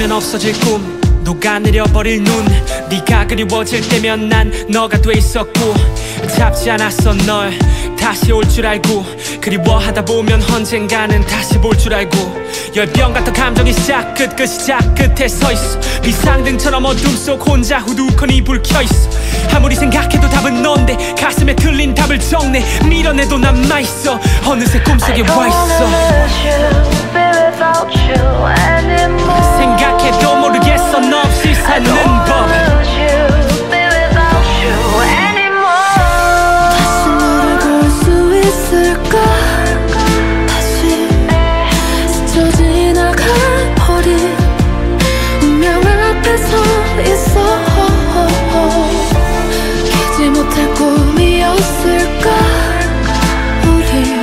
하면 없어질 꿈, 녹아내려버릴 눈. 네가 그리워질 때면 난 너가 돼 있었고, 잡지 않았어 널 다시 올 줄 알고. 그리워하다 보면 언젠가는 다시 볼 줄 알고. 열병 같은 감정이 시작 끝 시작 끝에 서있어. 비상등처럼 어둠 속 혼자 후두커니 불 켜있어. 아무리 생각해도 답은 넌데 가슴에 틀린 답을 적내. 밀어내도 남아있어. 어느새 꿈속에 와있어. 생각해도 모르겠어 너 없이 사는 법. 다시 너를 볼 수 있을까? 다시 스쳐 지나가버린 운명 앞에 서 있어. 깨지 못할 꿈이었을까? 우리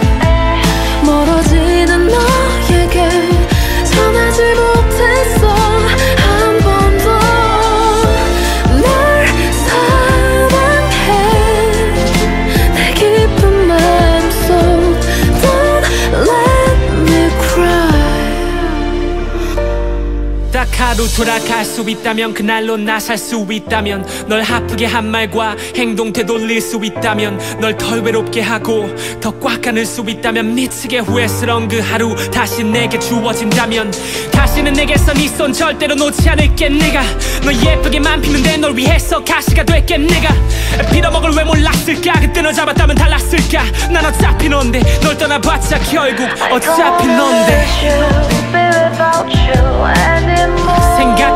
멀어지는 너에게 전하지 못했어. 한 번도 널 사랑해. 내 깊은 마음속 Don't let me cry. 딱 하루 돌아갈 수 있다면, 그날로 나 살 수 있다면, 널 아프게 한 말과 행동 되돌릴 수 있다면, 널 덜 외롭게 하고 더 꽉 안을 수 있다면, 미치게 후회스러운 그 하루 다시 내게 주어진다면, 다시는 내게서 네 손 절대로 놓지 않을게. 내가 너 예쁘게만 피는데 널 위해서 가시가 될게. 내가 빌어먹을 왜 몰랐을까? 그때 너 잡았다면 달랐을까? 난 어차피 넌데, 널 떠나봤자 결국 어차피 넌데. 생각